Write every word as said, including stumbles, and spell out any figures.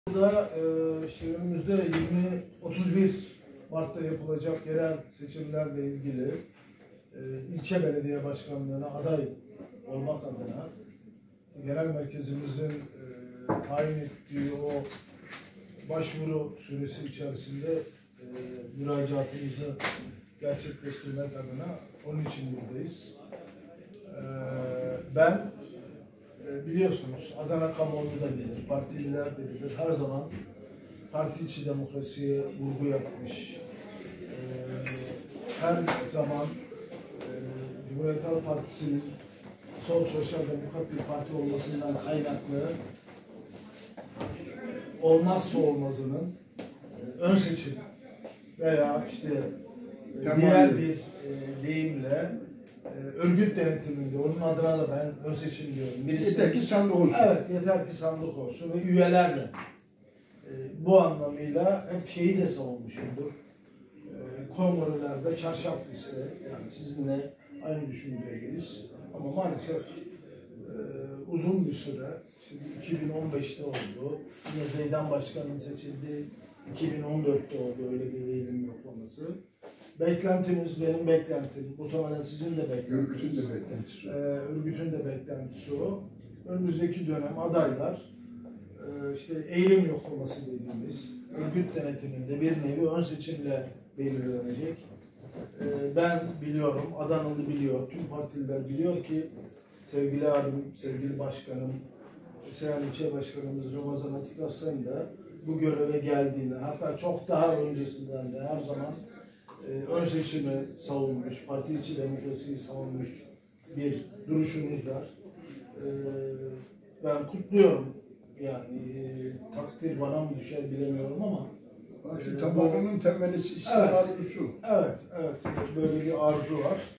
Burada e, işte önümüzde yirmi otuz bir Mart'ta yapılacak yerel seçimlerle ilgili e, ilçe belediye başkanlığına aday olmak adına genel merkezimizin e, tayin ettiği o başvuru süresi içerisinde e, müracaatımızı gerçekleştirmek adına onun için buradayız. E, ben biliyorsunuz Adana kamuoyu da bilir, partililer de bilir. Her zaman parti içi demokrasiye vurgu yapmış. Her zaman Cumhuriyet Halk Partisi'nin sol sosyal demokrat bir parti olmasından kaynaklı olmazsa olmazının ön seçim veya işte diğer bir deyimle örgüt denetiminde, onun adına da ben ön seçim diyorum. Birisi, yeter ki sandık olsun. Evet, yeter ki sandık olsun ve üyelerle. E, bu anlamıyla hep şeyi de savunmuşumdur. E, kongrelerde çarşaf liste, yani sizinle aynı düşüncedeyiz. Ama maalesef e, uzun bir süre, işte iki bin on beşte oldu, yine Zeydan Başkan'ın seçildiği iki bin on dörtte oldu öyle bir eğilim yoklaması. Beklentimiz, benim beklentim, muhtemelen sizin de beklentiniz. Örgütün de beklentisi. Ee, örgütün de beklentisi o. Önümüzdeki dönem adaylar, e, işte eğilim yoklaması dediğimiz, örgüt denetiminde bir nevi ön seçimle belirlenecek. Ee, ben biliyorum, Adanalı biliyor, tüm partililer biliyor ki sevgili abim, sevgili başkanım, Seyhan İlçe Başkanımız Ramazan Atik Aslan da bu göreve geldiğinde, hatta çok daha öncesinden de her zaman e, ön seçimi savunmuş, parti içi demokrasiyi savunmuş bir duruşumuz var. E, ben kutluyorum. Yani e, takdir bana mı düşer bilemiyorum ama Parti tabanının temeli, evet, arzusu. Evet, evet. Böyle bir arzu var.